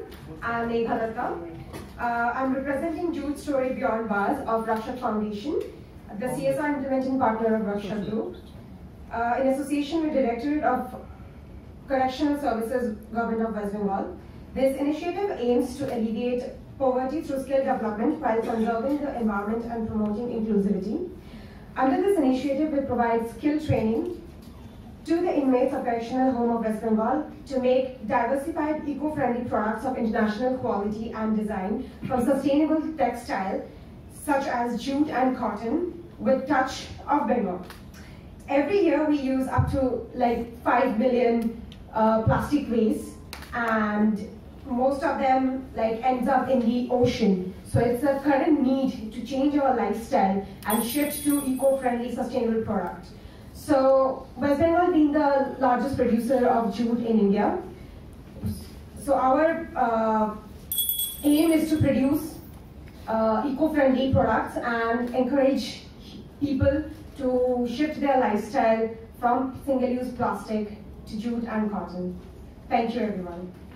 I'm Megha Datta. I'm representing Jute Story Beyond Bars of Rakshak Foundation, the CSR implementing partner of Rakshak Group, in association with Directorate of Correctional Services, Government of West Bengal. This initiative aims to alleviate poverty through skill development while conserving the environment and promoting inclusivity. Under this initiative, we provide skill training to the inmates of Correctional Home of West Bengal to make diversified, eco-friendly products of international quality and design from sustainable textile, such as jute and cotton, with touch of Bengal. Every year, we use up to like 5 million plastic waste, and most of them ends up in the ocean. So it's a current need to change our lifestyle and shift to eco-friendly, sustainable products. So West Bengal being the largest producer of jute in India, so our aim is to produce eco-friendly products and encourage people to shift their lifestyle from single-use plastic to jute and cotton. Thank you, everyone.